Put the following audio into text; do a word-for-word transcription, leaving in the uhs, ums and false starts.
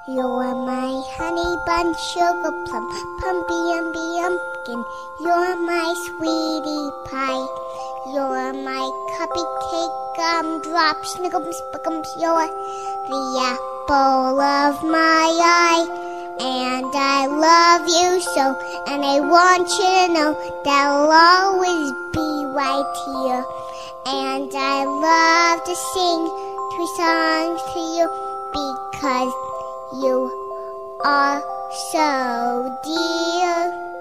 You're my honey bun, sugar plum, pumpy umby umpkin. You're my sweetie pie. You're my cupcake gumdrop, snickums, spickums. You're the apple of my eye. And I love you so, and I want you to know that I'll always be right here. And I love to sing three songs to you because you are so dear.